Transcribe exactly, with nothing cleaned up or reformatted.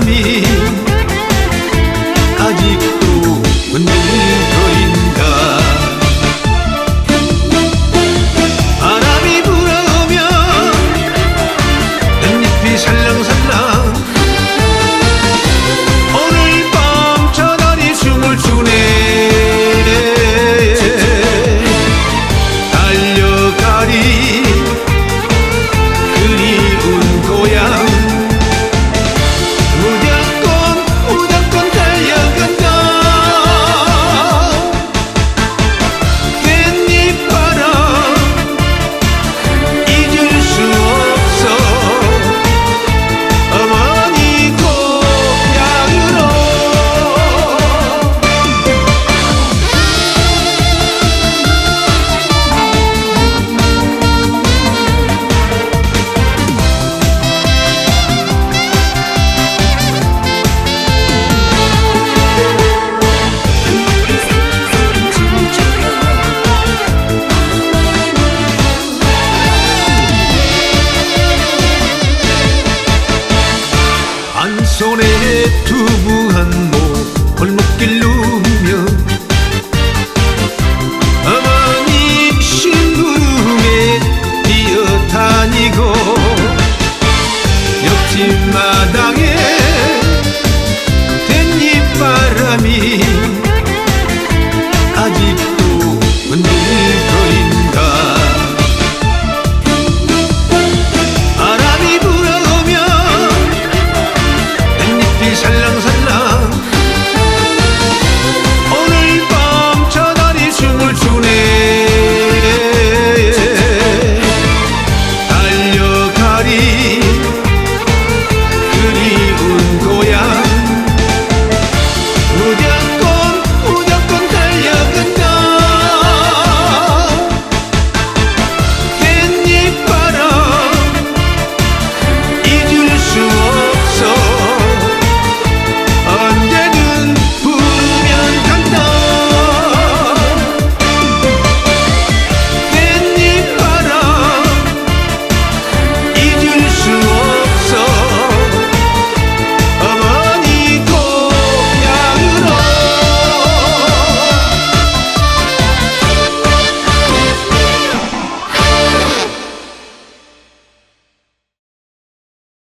바람이 아직도 흔들거린다. 바람이 불어오면 꽃잎이 살랑살랑 오늘 밤 저 달이 춤을 추네. 달려가리 그리운 고향 무조건 무조건 달려간다. 깻잎바람 잊을 수 없어 어머니 고향으로. 한 손에 두부 한 모 골목길 누우며 어머니 심부름에 뛰어다니고 옆집 마당에 댄잎바람이